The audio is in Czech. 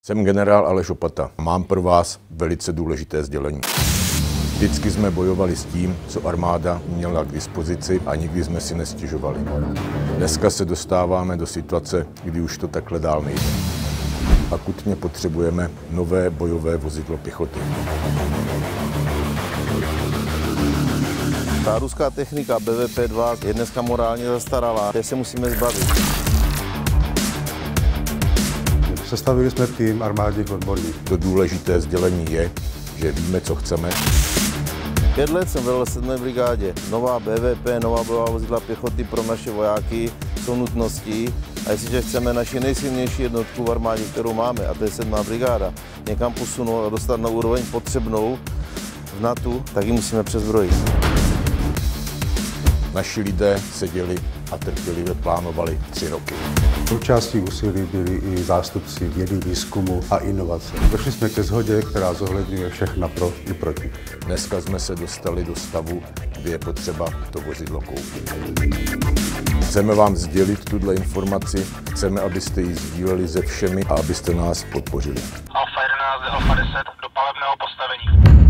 Jsem generál Aleš Opata. Mám pro vás velice důležité sdělení. Vždycky jsme bojovali s tím, co armáda měla k dispozici a nikdy jsme si nestěžovali. Dneska se dostáváme do situace, kdy už to takhle dál nejde. Akutně potřebujeme nové bojové vozidlo pěchoty. Ta ruská technika BVP-2 je dneska morálně zastaralá, té se musíme zbavit. Sestavili jsme tým armádních odborníků. To důležité sdělení je, že víme, co chceme. 5 let jsem velel 7. brigádě. Nová BVP, nová bojová vozidla pěchoty pro naše vojáky jsou nutností. A jestliže chceme naši nejsilnější jednotku v armádě, kterou máme, a to je 7. brigáda, někam posunout a dostat na úroveň potřebnou v NATO, tak ji musíme přezbrojit. Naši lidé seděli a trpělivě plánovali 3 roky. Součástí úsilí byli i zástupci vědy, výzkumu a inovace. Došli jsme ke shodě, která zohledňuje všechna pro i proti. Dneska jsme se dostali do stavu, kdy je potřeba to vozidlo koupit. Chceme vám sdělit tuhle informaci, chceme, abyste ji sdíleli se všemi a abyste nás podpořili. Alfa 11, Alfa 10 do palebného postavení.